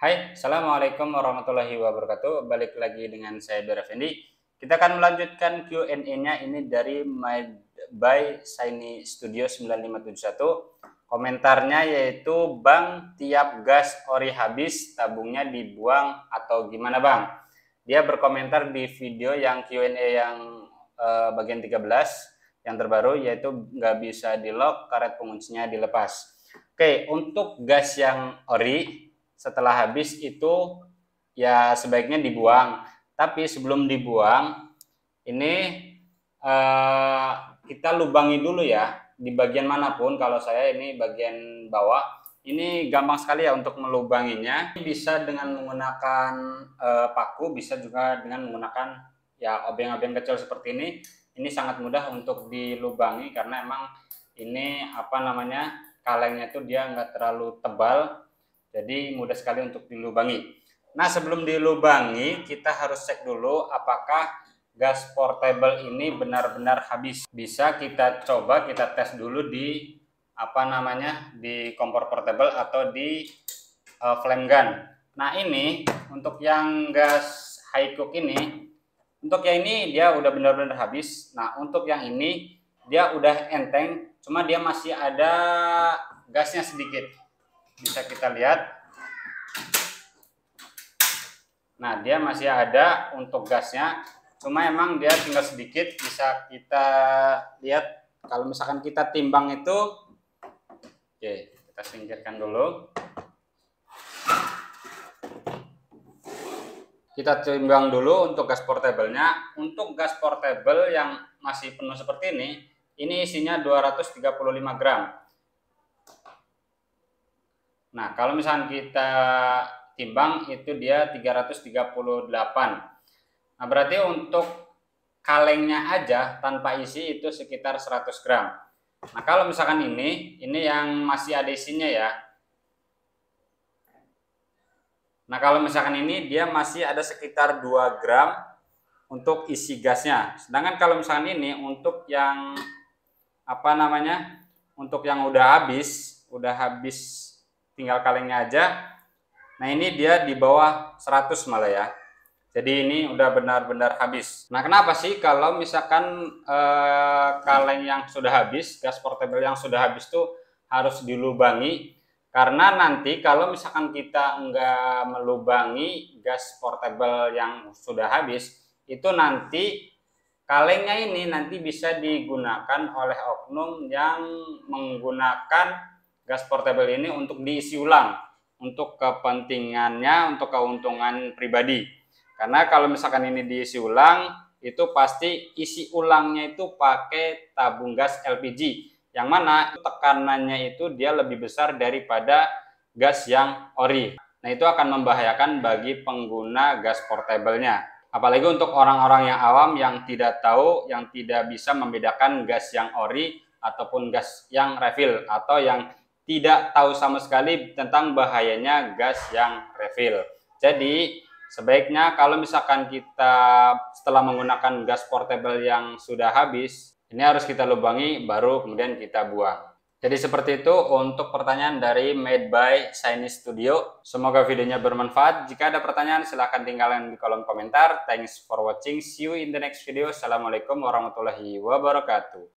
Hai, Assalamualaikum warahmatullahi wabarakatuh. Balik lagi dengan saya Dora Fendi. Kita akan melanjutkan Q&A-nya ini dari Made by Shiny Studio 9571. Komentarnya yaitu, Bang, tiap gas ori habis, tabungnya dibuang atau gimana Bang? Dia berkomentar di video yang Q&A yang bagian 13 yang terbaru, yaitu nggak bisa di lock, karet penguncinya dilepas. Oke, untuk gas yang ori setelah habis itu ya sebaiknya dibuang. Tapi sebelum dibuang ini eh, kita lubangi dulu ya di bagian manapun. Kalau saya ini bagian bawah. Ini gampang sekali ya untuk melubanginya. Bisa dengan menggunakan paku, bisa juga dengan menggunakan ya obeng-obeng kecil seperti ini. Ini sangat mudah untuk dilubangi karena emang ini apa namanya kalengnya itu dia nggak terlalu tebal, jadi mudah sekali untuk dilubangi. Nah, sebelum dilubangi kita harus cek dulu apakah gas portable ini benar-benar habis. Bisa kita coba kita tes dulu di apa namanya di kompor portable atau di flame gun. Nah, ini untuk yang gas high cook ini, untuk yang ini dia udah benar-benar habis. Nah, untuk yang ini dia udah enteng, cuma dia masih ada gasnya sedikit. Bisa kita lihat. Nah, dia masih ada untuk gasnya, cuma emang dia tinggal sedikit. Bisa kita lihat kalau misalkan kita timbang itu. Oke, kita singkirkan dulu. Kita timbang dulu untuk gas portable-nya. Untuk gas portable yang masih penuh seperti ini isinya 235 gram. Nah, kalau misalkan kita timbang itu dia 338. Nah, berarti untuk kalengnya aja tanpa isi itu sekitar 100 gram. Nah, kalau misalkan ini yang masih ada isinya ya. Nah, kalau misalkan ini dia masih ada sekitar 2 gram untuk isi gasnya. Sedangkan kalau misalkan ini untuk yang apa namanya? Untuk yang udah habis tinggal kalengnya aja. Nah, ini dia di bawah 100 malah ya. Jadi ini udah benar-benar habis. Nah, kenapa sih kalau misalkan kaleng yang sudah habis, gas portable yang sudah habis tuh harus dilubangi? Karena nanti kalau misalkan kita nggak melubangi gas portable yang sudah habis, itu nanti kalengnya ini nanti bisa digunakan oleh oknum yang menggunakan gas portable ini untuk diisi ulang, untuk kepentingannya, untuk keuntungan pribadi. Karena kalau misalkan ini diisi ulang, itu pasti isi ulangnya itu pakai tabung gas LPG, yang mana tekanannya itu dia lebih besar daripada gas yang ori. Nah, itu akan membahayakan bagi pengguna gas portable-nya. Apalagi untuk orang-orang yang awam yang tidak tahu, yang tidak bisa membedakan gas yang ori ataupun gas yang refill, atau yang tidak tahu sama sekali tentang bahayanya gas yang refill. Jadi sebaiknya kalau misalkan kita setelah menggunakan gas portable yang sudah habis, ini harus kita lubangi baru kemudian kita buang. Jadi seperti itu untuk pertanyaan dari Made by Shiny Studio. Semoga videonya bermanfaat. Jika ada pertanyaan silahkan tinggalkan di kolom komentar. Thanks for watching. See you in the next video. Assalamualaikum warahmatullahi wabarakatuh.